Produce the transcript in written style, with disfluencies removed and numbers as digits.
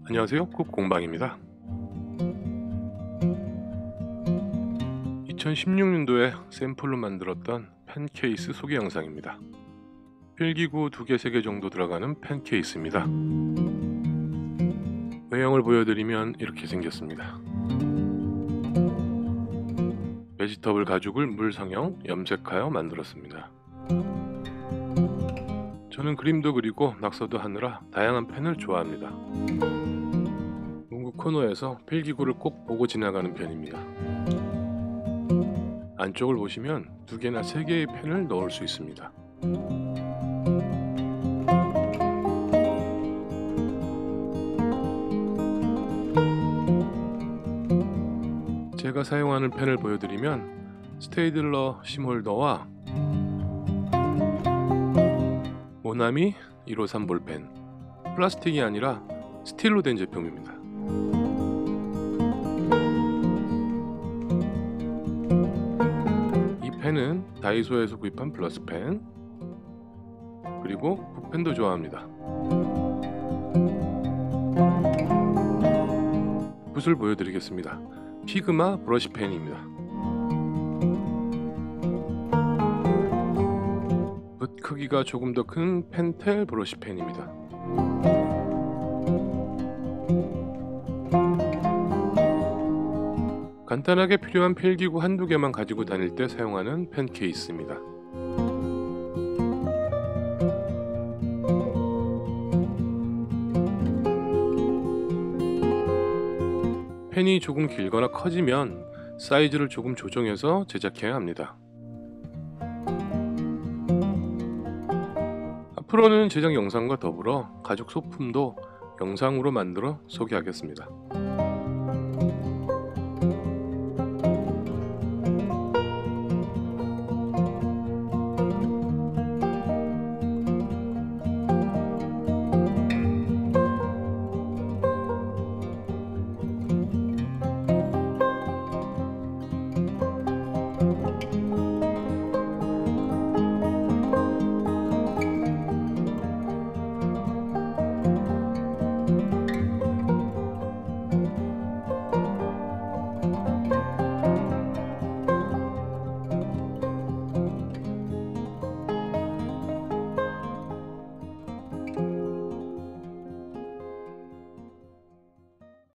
안녕하세요. 쿡공방입니다. 2016년도에 샘플로 만들었던 펜 케이스 소개 영상입니다. 필기구 2개, 3개 정도 들어가는 펜 케이스입니다. 외형을 보여드리면 이렇게 생겼습니다. 베지터블 가죽을 물성형 염색하여 만들었습니다. 저는 그림도 그리고 낙서도 하느라 다양한 펜을 좋아합니다. 문구 코너에서 필기구를 꼭 보고 지나가는 편입니다. 안쪽을 보시면 2개나 3개의 펜을 넣을 수 있습니다. 제가 사용하는 펜을 보여드리면 스테이들러 심홀더와 모나미 153 볼펜, 플라스틱이 아니라 스틸로 된 제품입니다. 이 펜은 다이소에서 구입한 플러스펜, 그리고 붓펜도 좋아합니다. 붓을 보여드리겠습니다. 피그마 브러쉬 펜입니다. 붓 크기가 조금 더 큰 펜텔 브러쉬 펜입니다. 간단하게 필요한 필기구 한두 개만 가지고 다닐 때 사용하는 펜 케이스입니다. 펜이 조금 길거나 커지면 사이즈를 조금 조정해서 제작해야 합니다. 앞으로는 제작 영상과 더불어 가죽 소품도 영상으로 만들어 소개하겠습니다.